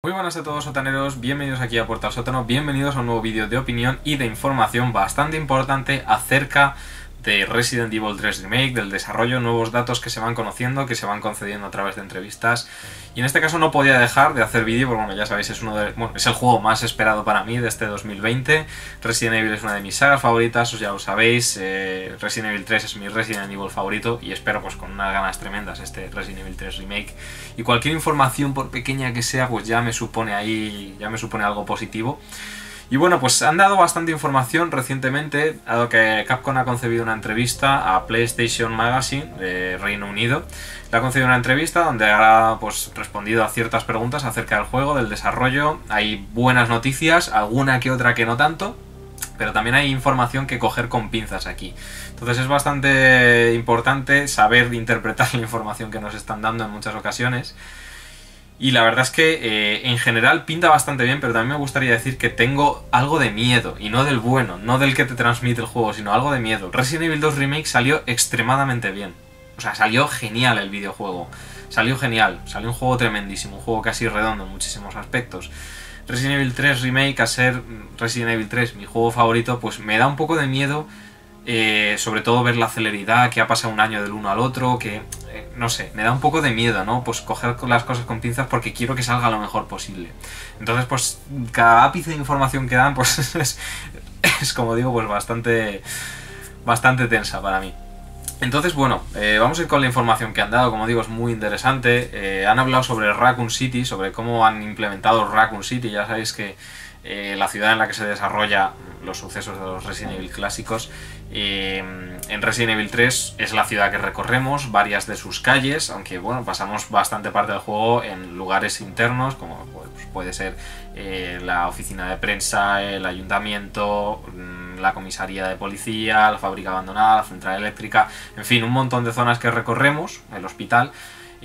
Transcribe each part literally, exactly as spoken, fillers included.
Muy buenas a todos sotaneros, bienvenidos aquí a Puerta al Sótano, bienvenidos a un nuevo vídeo de opinión y de información bastante importante acerca de Resident Evil tres Remake, del desarrollo, nuevos datos que se van conociendo, que se van concediendo a través de entrevistas. Y en este caso no podía dejar de hacer vídeo, porque bueno, ya sabéis, es, uno de, bueno, es el juego más esperado para mí de este dos mil veinte. Resident Evil es una de mis sagas favoritas, os ya lo sabéis. eh, Resident Evil tres es mi Resident Evil favorito y espero pues con unas ganas tremendas este Resident Evil tres Remake. Y cualquier información, por pequeña que sea, pues ya me supone ahí, ya me supone algo positivo. Y bueno, pues han dado bastante información recientemente, dado que Capcom ha concedido una entrevista a PlayStation Magazine de Reino Unido. Le ha concedido una entrevista donde ha pues, respondido a ciertas preguntas acerca del juego, del desarrollo. Hay buenas noticias, alguna que otra que no tanto, pero también hay información que coger con pinzas aquí. Entonces es bastante importante saber interpretar la información que nos están dando en muchas ocasiones. Y la verdad es que eh, en general pinta bastante bien, pero también me gustaría decir que tengo algo de miedo, y no del bueno, no del que te transmite el juego, sino algo de miedo. Resident Evil dos Remake salió extremadamente bien, o sea, salió genial el videojuego, salió genial, salió un juego tremendísimo, un juego casi redondo en muchísimos aspectos. Resident Evil tres Remake, a ser Resident Evil tres mi juego favorito, pues me da un poco de miedo. Eh, sobre todo ver la celeridad que ha pasado un año del uno al otro, que eh, no sé, me da un poco de miedo, ¿no? Pues coger las cosas con pinzas porque quiero que salga lo mejor posible. Entonces, pues cada ápice de información que dan, pues es, es como digo, pues bastante, bastante tensa para mí. Entonces, bueno, eh, vamos a ir con la información que han dado. Como digo, es muy interesante. Eh, han hablado sobre Raccoon City, sobre cómo han implementado Raccoon City. Ya sabéis que eh, la ciudad en la que se desarrolla los sucesos de los Resident Evil clásicos. Eh, en Resident Evil tres es la ciudad que recorremos, varias de sus calles, aunque bueno, pasamos bastante parte del juego en lugares internos, como pues, puede ser eh, la oficina de prensa, el ayuntamiento, la comisaría de policía, la fábrica abandonada, la central eléctrica, en fin, un montón de zonas que recorremos, el hospital.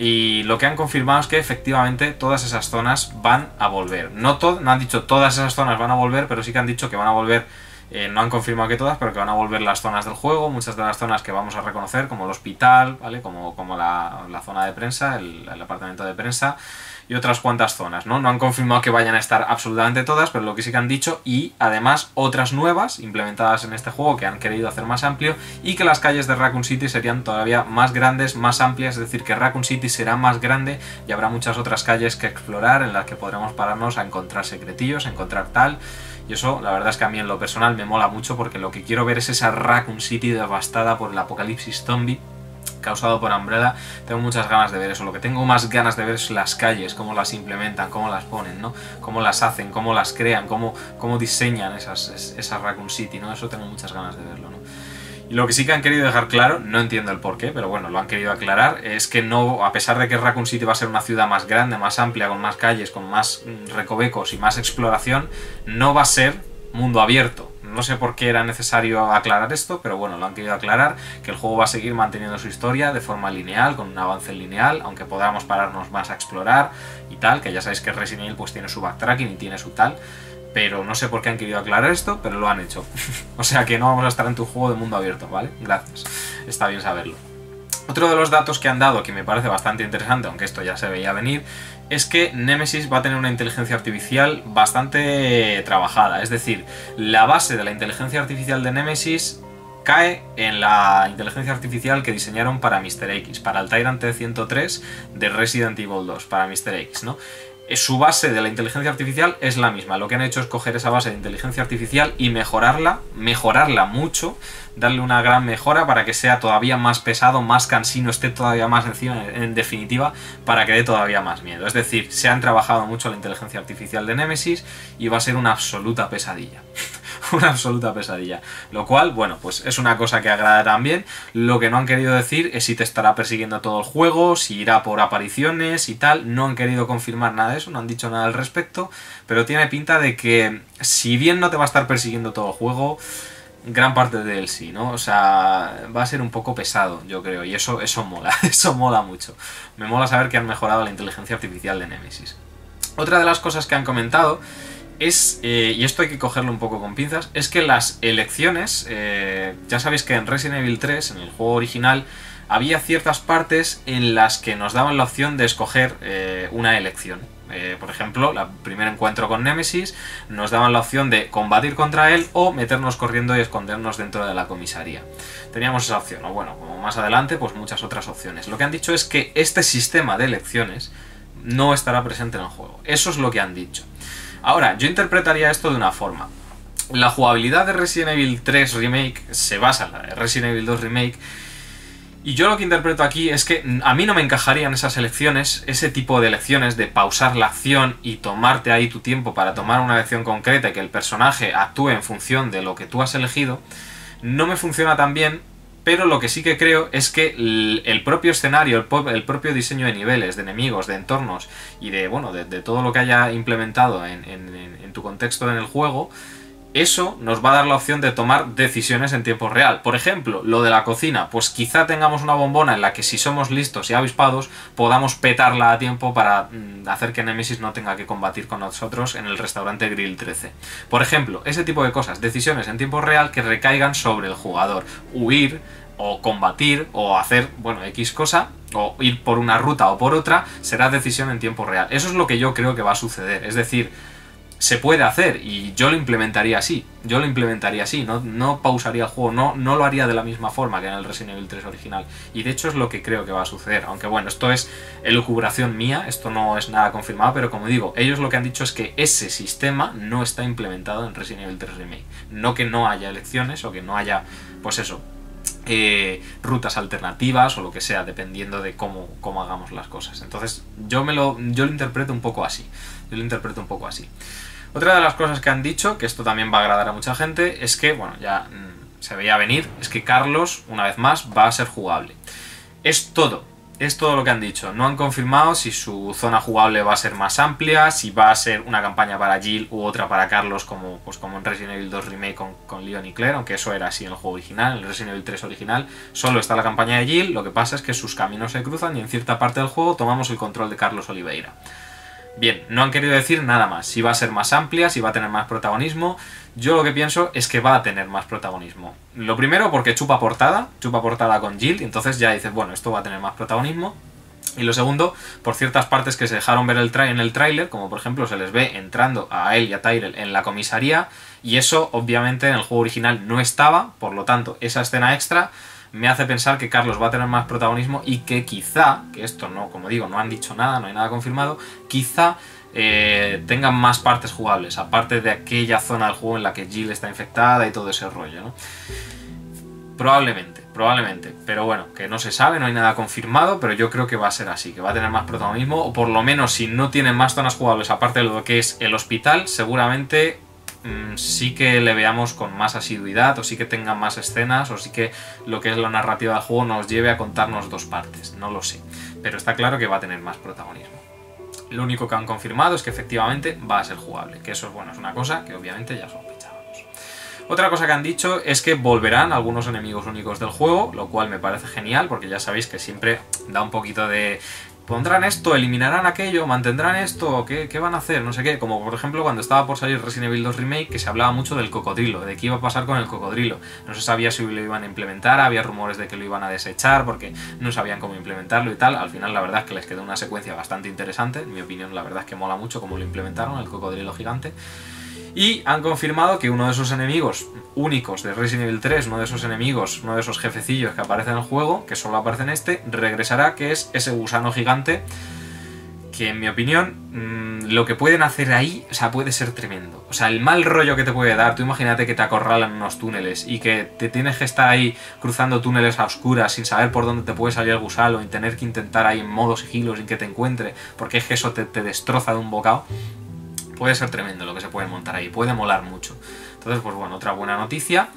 Y lo que han confirmado es que efectivamente todas esas zonas van a volver. No, no han dicho todas esas zonas van a volver, pero sí que han dicho que van a volver. Eh, no han confirmado que todas, pero que van a volver las zonas del juego, muchas de las zonas que vamos a reconocer, como el hospital, ¿vale? Como, como la, la zona de prensa, el, el apartamento de prensa y otras cuantas zonas, ¿no? No han confirmado que vayan a estar absolutamente todas, pero lo que sí que han dicho, y además otras nuevas implementadas en este juego que han querido hacer más amplio, y que las calles de Raccoon City serían todavía más grandes, más amplias, es decir, que Raccoon City será más grande y habrá muchas otras calles que explorar en las que podremos pararnos a encontrar secretillos, a encontrar tal. Y eso, la verdad es que a mí en lo personal me mola mucho, porque lo que quiero ver es esa Raccoon City devastada por el apocalipsis zombie causado por Umbrella. Tengo muchas ganas de ver eso. Lo que tengo más ganas de ver es las calles, cómo las implementan, cómo las ponen, ¿no? Cómo las hacen, cómo las crean, cómo, cómo diseñan esas, esas Raccoon City, ¿no? Eso tengo muchas ganas de verlo, ¿no? Y lo que sí que han querido dejar claro, no entiendo el porqué, pero bueno, lo han querido aclarar, es que no, a pesar de que Raccoon City va a ser una ciudad más grande, más amplia, con más calles, con más recovecos y más exploración, no va a ser mundo abierto. No sé por qué era necesario aclarar esto, pero bueno, lo han querido aclarar, que el juego va a seguir manteniendo su historia de forma lineal, con un avance lineal, aunque podamos pararnos más a explorar y tal, que ya sabéis que Resident Evil pues tiene su backtracking y tiene su tal. Pero no sé por qué han querido aclarar esto, pero lo han hecho. O sea que no vamos a estar en tu juego de mundo abierto, ¿vale? Gracias. Está bien saberlo. Otro de los datos que han dado, que me parece bastante interesante, aunque esto ya se veía venir, es que Nemesis va a tener una inteligencia artificial bastante trabajada. Es decir, la base de la inteligencia artificial de Nemesis cae en la inteligencia artificial que diseñaron para míster X, para el Tyrant T ciento tres de Resident Evil dos, para míster X, ¿no? Su base de la inteligencia artificial es la misma. Lo que han hecho es coger esa base de inteligencia artificial y mejorarla, mejorarla mucho, darle una gran mejora para que sea todavía más pesado, más cansino, esté todavía más encima, en definitiva, para que dé todavía más miedo. Es decir, se han trabajado mucho la inteligencia artificial de Nemesis y va a ser una absoluta pesadilla. Una absoluta pesadilla. Lo cual, bueno, pues es una cosa que agrada también. Lo que no han querido decir es si te estará persiguiendo todo el juego, si irá por apariciones y tal. No han querido confirmar nada de eso, no han dicho nada al respecto, pero tiene pinta de que, si bien no te va a estar persiguiendo todo el juego, gran parte de él sí, ¿no? O sea, va a ser un poco pesado, yo creo, y eso, eso mola, eso mola mucho. Me mola saber que han mejorado la inteligencia artificial de Nemesis. Otra de las cosas que han comentado es, eh, y esto hay que cogerlo un poco con pinzas, es que las elecciones, eh, ya sabéis que en Resident Evil tres, en el juego original, había ciertas partes en las que nos daban la opción de escoger eh, una elección. Eh, por ejemplo, el primer encuentro con Némesis nos daban la opción de combatir contra él o meternos corriendo y escondernos dentro de la comisaría. Teníamos esa opción, o bueno, como más adelante, pues muchas otras opciones. Lo que han dicho es que este sistema de elecciones no estará presente en el juego. Eso es lo que han dicho. Ahora, yo interpretaría esto de una forma. La jugabilidad de Resident Evil tres Remake se basa en la de Resident Evil dos Remake. Y yo lo que interpreto aquí es que a mí no me encajarían esas elecciones, ese tipo de elecciones de pausar la acción y tomarte ahí tu tiempo para tomar una elección concreta y que el personaje actúe en función de lo que tú has elegido. No me funciona tan bien, pero lo que sí que creo es que el propio escenario, el propio diseño de niveles, de enemigos, de entornos y de, bueno, de, de todo lo que haya implementado en, en, en tu contexto en el juego, eso nos va a dar la opción de tomar decisiones en tiempo real. Por ejemplo, lo de la cocina, pues quizá tengamos una bombona en la que si somos listos y avispados podamos petarla a tiempo para mm, hacer que Némesis no tenga que combatir con nosotros en el restaurante Grill trece. Por ejemplo, ese tipo de cosas, decisiones en tiempo real que recaigan sobre el jugador. Huir o combatir o hacer, bueno, X cosa, o ir por una ruta o por otra, será decisión en tiempo real. Eso es lo que yo creo que va a suceder, es decir, se puede hacer y yo lo implementaría así, yo lo implementaría así, no, no pausaría el juego, no, no lo haría de la misma forma que en el Resident Evil tres original, y de hecho es lo que creo que va a suceder, aunque bueno, esto es elucubración mía, esto no es nada confirmado, pero como digo, ellos lo que han dicho es que ese sistema no está implementado en Resident Evil tres Remake, no que no haya elecciones o que no haya, pues eso, Eh, rutas alternativas o lo que sea, dependiendo de cómo, cómo hagamos las cosas. Entonces yo, me lo, yo lo interpreto un poco así, yo lo interpreto un poco así. Otra de las cosas que han dicho, que esto también va a agradar a mucha gente, es que, bueno, ya mmm, se veía venir, es que Carlos, una vez más, va a ser jugable. Es todo. Es todo lo que han dicho. No han confirmado si su zona jugable va a ser más amplia, si va a ser una campaña para Jill u otra para Carlos, como, pues como en Resident Evil dos Remake con, con Leon y Claire, aunque eso era así en el juego original. En el Resident Evil tres original solo está la campaña de Jill, lo que pasa es que sus caminos se cruzan y en cierta parte del juego tomamos el control de Carlos Oliveira. Bien, no han querido decir nada más, si va a ser más amplia, si va a tener más protagonismo. Yo lo que pienso es que va a tener más protagonismo. Lo primero porque chupa portada, chupa portada con Jill, y entonces ya dices, bueno, esto va a tener más protagonismo. Y lo segundo, por ciertas partes que se dejaron ver el tra en el tráiler, como por ejemplo se les ve entrando a él y a Tyrell en la comisaría, y eso obviamente en el juego original no estaba, por lo tanto esa escena extra me hace pensar que Carlos va a tener más protagonismo y que quizá, que esto no, como digo, no han dicho nada, no hay nada confirmado, quizá eh, tengan más partes jugables, aparte de aquella zona del juego en la que Jill está infectada y todo ese rollo, ¿no? Probablemente, probablemente, pero bueno, que no se sabe, no hay nada confirmado, pero yo creo que va a ser así, que va a tener más protagonismo, o por lo menos si no tienen más zonas jugables aparte de lo que es el hospital, seguramente sí que le veamos con más asiduidad, o sí que tengan más escenas, o sí que lo que es la narrativa del juego nos lleve a contarnos dos partes, no lo sé, pero está claro que va a tener más protagonismo. Lo único que han confirmado es que efectivamente va a ser jugable, que eso es bueno, es una cosa que obviamente ya sospechábamos. Otra cosa que han dicho es que volverán algunos enemigos únicos del juego, lo cual me parece genial, porque ya sabéis que siempre da un poquito de... ¿Pondrán esto? ¿Eliminarán aquello? ¿Mantendrán esto? ¿Qué, ¿Qué van a hacer? No sé qué. Como por ejemplo cuando estaba por salir Resident Evil dos Remake, que se hablaba mucho del cocodrilo, de qué iba a pasar con el cocodrilo. No se sabía si lo iban a implementar, había rumores de que lo iban a desechar porque no sabían cómo implementarlo y tal. Al final la verdad es que les quedó una secuencia bastante interesante. En mi opinión la verdad es que mola mucho cómo lo implementaron, el cocodrilo gigante. Y han confirmado que uno de esos enemigos únicos de Resident Evil tres, uno de esos enemigos, uno de esos jefecillos que aparece en el juego, que solo aparece en este, regresará, que es ese gusano gigante, que en mi opinión, mmm, lo que pueden hacer ahí, o sea, puede ser tremendo. O sea, el mal rollo que te puede dar, tú imagínate que te acorralan en unos túneles y que te tienes que estar ahí cruzando túneles a oscuras sin saber por dónde te puede salir el gusano y tener que intentar ahí en modo sigilo sin que te encuentre, porque es que eso te, te destroza de un bocado. Puede ser tremendo lo que se puede montar ahí, puede molar mucho. Entonces, pues bueno, otra buena noticia.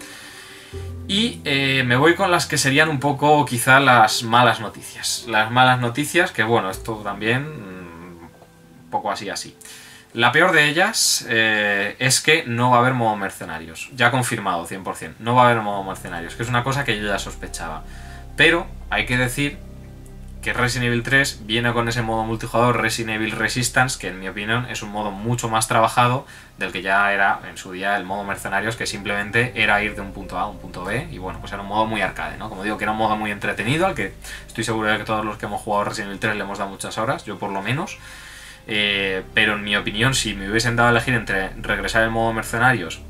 Y eh, me voy con las que serían un poco, quizá, las malas noticias. Las malas noticias, que bueno, esto también, mmm, un poco así, así. La peor de ellas eh, es que no va a haber modo mercenarios. Ya confirmado, cien por cien. No va a haber modo mercenarios, que es una cosa que yo ya sospechaba. Pero hay que decir que Resident Evil tres viene con ese modo multijugador Resident Evil Resistance, que en mi opinión es un modo mucho más trabajado del que ya era en su día el modo mercenarios, que simplemente era ir de un punto A a un punto B, y bueno, pues era un modo muy arcade, ¿no? Como digo, que era un modo muy entretenido, al que estoy seguro de que todos los que hemos jugado Resident Evil tres le hemos dado muchas horas, yo por lo menos. Eh, pero en mi opinión, si me hubiesen dado a elegir entre regresar el modo mercenarios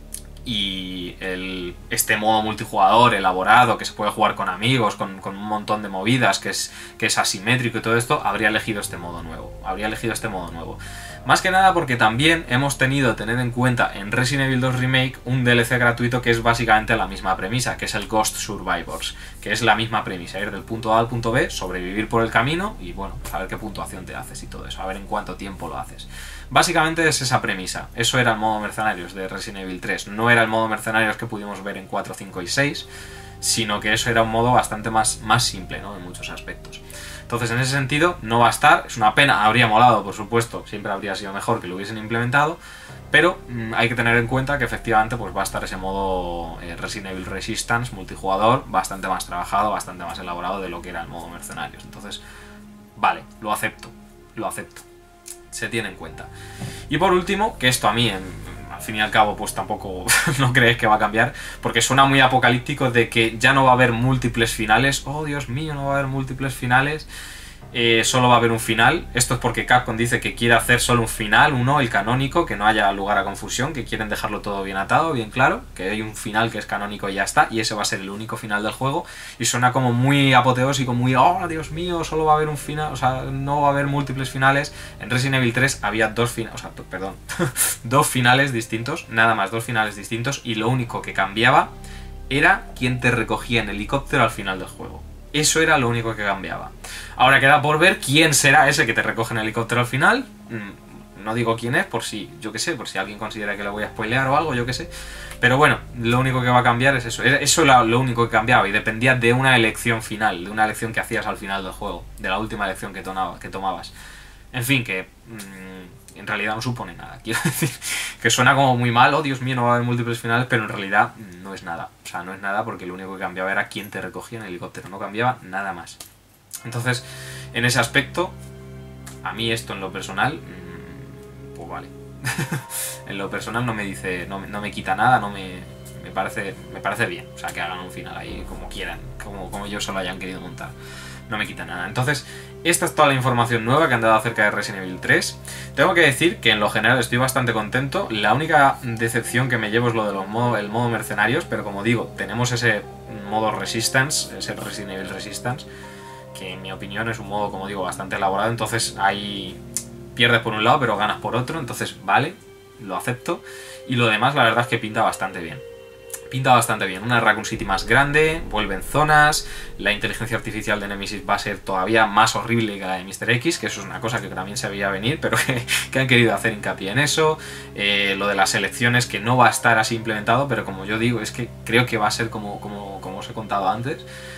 y el, este modo multijugador elaborado, que se puede jugar con amigos, con, con un montón de movidas, que es, que es asimétrico y todo esto, habría elegido este modo nuevo. Habría elegido este modo nuevo. Más que nada porque también hemos tenido que tener en cuenta en Resident Evil dos Remake un D L C gratuito que es básicamente la misma premisa, que es el Ghost Survivors, que es la misma premisa, ir del punto A al punto B, sobrevivir por el camino y bueno, a ver qué puntuación te haces y todo eso, a ver en cuánto tiempo lo haces. Básicamente es esa premisa, eso era el modo mercenarios de Resident Evil tres, no era el modo mercenarios que pudimos ver en cuatro, cinco y seis, sino que eso era un modo bastante más, más simple, ¿no? En muchos aspectos. Entonces, en ese sentido, no va a estar, es una pena, habría molado, por supuesto, siempre habría sido mejor que lo hubiesen implementado, pero mmm, hay que tener en cuenta que efectivamente pues va a estar ese modo eh, Resident Evil Resistance multijugador bastante más trabajado, bastante más elaborado de lo que era el modo mercenarios. Entonces, vale, lo acepto, lo acepto, se tiene en cuenta. Y por último, que esto a mí, en, al fin y al cabo, pues tampoco no crees que va a cambiar, porque suena muy apocalíptico de que ya no va a haber múltiples finales. Oh, Dios mío, no va a haber múltiples finales. Eh, solo va a haber un final. Esto es porque Capcom dice que quiere hacer solo un final, uno, el canónico, que no haya lugar a confusión, que quieren dejarlo todo bien atado, bien claro, que hay un final que es canónico y ya está, y ese va a ser el único final del juego, y suena como muy apoteósico, muy, oh, Dios mío, solo va a haber un final, o sea, no va a haber múltiples finales. En Resident Evil tres había dos finales, o sea, perdón, dos finales distintos, nada más, dos finales distintos, y lo único que cambiaba era quién te recogía en helicóptero al final del juego. Eso era lo único que cambiaba. Ahora queda por ver quién será ese que te recoge en helicóptero al final. No digo quién es, por si, yo qué sé, por si alguien considera que lo voy a spoilear o algo, yo qué sé. Pero bueno, lo único que va a cambiar es eso. Eso era lo único que cambiaba y dependía de una elección final, de una elección que hacías al final del juego, de la última elección que, tonaba, que tomabas. En fin, que mmm, en realidad no supone nada. Quiero decir que suena como muy mal, oh Dios mío, no va a haber múltiples finales, pero en realidad no es nada. O sea, no es nada porque lo único que cambiaba era quién te recogía en el helicóptero, no cambiaba nada más. Entonces, en ese aspecto, a mí esto en lo personal, mmm, pues vale. En lo personal no me dice, no, no me quita nada, no me, me parece, me parece bien. O sea, que hagan un final ahí como quieran, como, como ellos solo hayan querido montar. No me quita nada. Entonces, esta es toda la información nueva que han dado acerca de Resident Evil tres. Tengo que decir que en lo general estoy bastante contento. La única decepción que me llevo es lo del modo, el modo mercenarios, pero como digo, tenemos ese modo Resistance, ese Resident Evil Resistance, que en mi opinión es un modo, como digo, bastante elaborado. Entonces ahí pierdes por un lado, pero ganas por otro. Entonces, vale, lo acepto. Y lo demás, la verdad es que pinta bastante bien. Pinta bastante bien, una Raccoon City más grande, vuelven zonas, la inteligencia artificial de Nemesis va a ser todavía más horrible que la de míster X, que eso es una cosa que también se veía venir, pero que, que han querido hacer hincapié en eso. Eh, lo de las elecciones, que no va a estar así implementado, pero como yo digo, es que creo que va a ser como, como, como os he contado antes.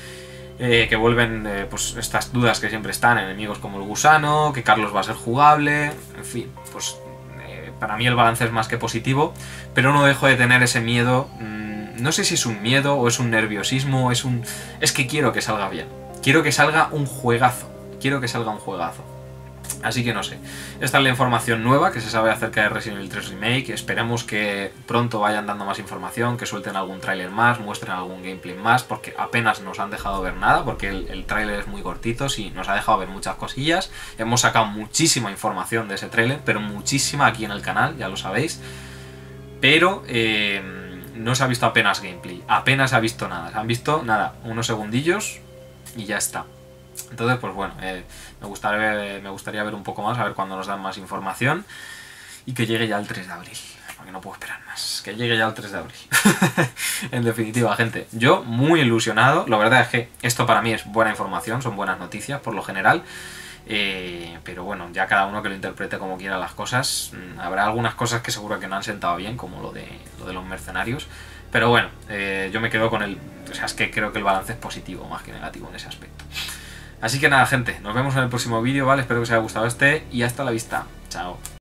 Eh, que vuelven eh, pues estas dudas que siempre están, enemigos como el gusano, que Carlos va a ser jugable, en fin, pues eh, para mí el balance es más que positivo, pero no dejo de tener ese miedo. Mmm, No sé si es un miedo o es un nerviosismo, es un... Es que quiero que salga bien. Quiero que salga un juegazo. Quiero que salga un juegazo. Así que no sé. Esta es la información nueva que se sabe acerca de Resident Evil tres Remake. Esperemos que pronto vayan dando más información, que suelten algún tráiler más, muestren algún gameplay más, porque apenas nos han dejado ver nada, porque el, el tráiler es muy cortito, sí, nos ha dejado ver muchas cosillas. Hemos sacado muchísima información de ese tráiler, pero muchísima aquí en el canal, ya lo sabéis. Pero... Eh, no se ha visto apenas gameplay, apenas se ha visto nada, se han visto nada, unos segundillos y ya está. Entonces, pues bueno, eh, me, gustaría, me gustaría ver un poco más, a ver cuándo nos dan más información y que llegue ya el tres de abril, porque no puedo esperar más, que llegue ya el tres de abril. En definitiva, gente, yo muy ilusionado, la verdad es que esto para mí es buena información, son buenas noticias por lo general. Eh, pero bueno, ya cada uno que lo interprete como quiera las cosas. Habrá algunas cosas que seguro que no han sentado bien, como lo de, lo de los mercenarios, pero bueno, eh, yo me quedo con el... O sea, es que creo que el balance es positivo más que negativo en ese aspecto. Así que nada, gente, nos vemos en el próximo vídeo, ¿vale? Espero que os haya gustado este y hasta la vista. Chao.